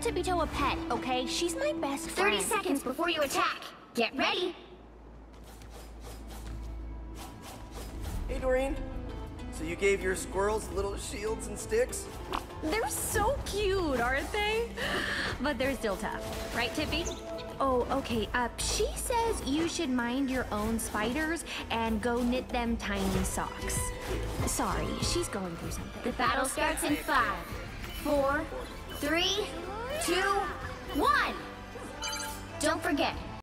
Tippy-Toe a pet, okay? She's my best friend. 30 seconds before you attack. Get ready. Hey, Doreen. So you gave your squirrels little shields and sticks? They're so cute, aren't they? But they're still tough. Right, Tippy? Oh, okay. She says you should mind your own spiders and go knit them tiny socks. Sorry, she's going through something. The battle starts in 5, 4, 3, 2, 1. Don't forget,